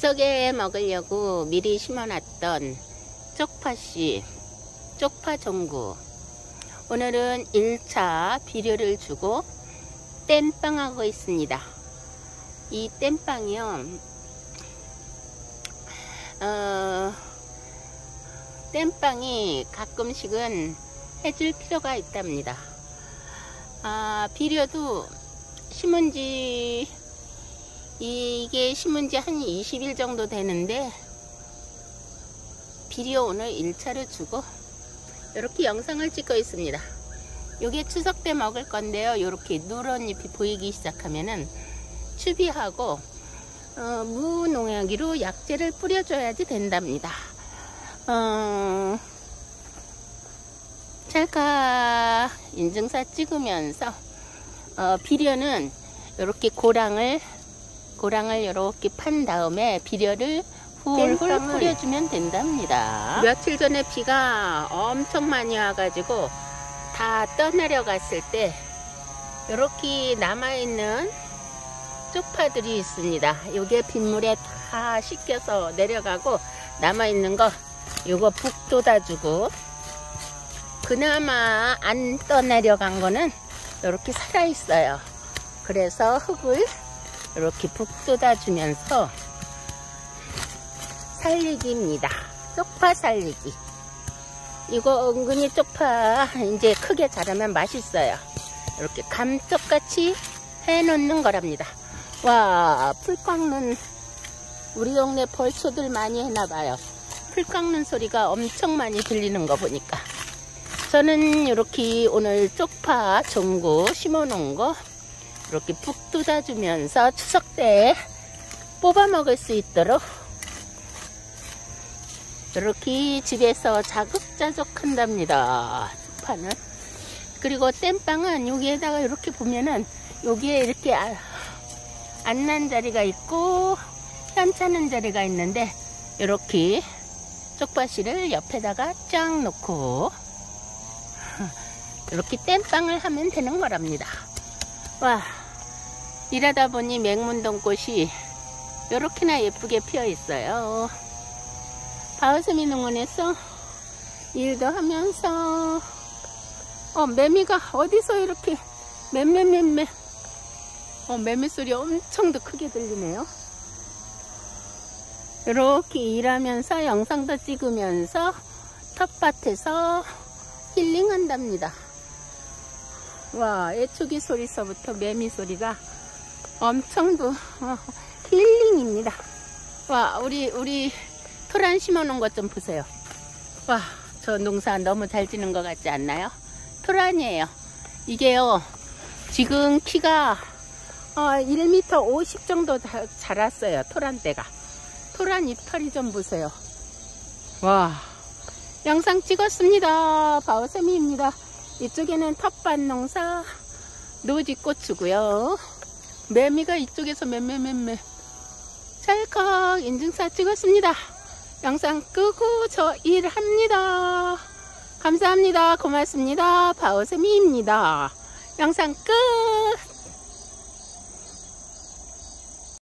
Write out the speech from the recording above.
추석에 먹으려고 미리 심어놨던 쪽파씨, 쪽파종구. 오늘은 1차 비료를 주고 땜빵하고 있습니다. 이 땜빵이요, 땜빵이 가끔씩은 해줄 필요가 있답니다. 비료도 이게 심은 지 한 20일 정도 되는데, 비료 오늘 1차를 주고 이렇게 영상을 찍고 있습니다. 요게 추석 때 먹을 건데요. 이렇게 누런 잎이 보이기 시작하면은 추비하고 무농약으로 약재를 뿌려줘야지 된답니다. 찰칵 인증사 찍으면서 비료는 이렇게 고랑을 이렇게 판 다음에 비료를 훌훌 뿌려주면 된답니다. 며칠 전에 비가 엄청 많이 와가지고 다 떠내려 갔을 때 이렇게 남아있는 쪽파들이 있습니다. 요게 빗물에 다 씻겨서 내려가고 남아있는 거 요거 북 돋아주고, 그나마 안 떠내려간 거는 이렇게 살아있어요. 그래서 흙을 이렇게 북 돋아주면서 살리기입니다. 쪽파 살리기. 이거 은근히 쪽파 이제 크게 자라면 맛있어요. 이렇게 감쪽같이 해놓는 거랍니다. 와, 풀 깎는, 우리 동네 벌초들 많이 해놔봐요. 풀 깎는 소리가 엄청 많이 들리는 거 보니까. 저는 이렇게 오늘 쪽파 종구 심어놓은 거 이렇게 푹 뜯어주면서 추석 때 뽑아 먹을 수 있도록 이렇게 집에서 자급자족 한답니다. 쪽파는. 그리고 땜빵은 여기에다가 이렇게 보면은 여기에 이렇게 안 난 자리가 있고 현찮은 자리가 있는데, 이렇게 쪽파씨를 옆에다가 쫙 놓고 이렇게 땜빵을 하면 되는 거랍니다. 와, 일하다 보니 맹문동꽃이 이렇게나 예쁘게 피어 있어요. 바우스미 농원에서 일도 하면서 매미가 어디서 이렇게 맴 매미 소리 엄청 더 크게 들리네요. 이렇게 일하면서 영상도 찍으면서 텃밭에서 힐링한답니다. 와, 애초기 소리서부터 매미 소리가 엄청 더 힐링입니다. 와, 우리 토란 심어놓은 것 좀 보세요. 와, 저 농사 너무 잘 지는 것 같지 않나요? 토란이에요. 이게요, 지금 키가 1m 50 정도 자랐어요. 토란대가. 토란 잎털이 좀 보세요. 와, 영상 찍었습니다. 바오세미입니다. 이쪽에는 텃밭 농사 노지고추고요. 매미가 이쪽에서 맴 찰칵 인증사 찍었습니다. 영상 끄고 저 일합니다. 감사합니다. 고맙습니다. 바오세미입니다. 영상 끝.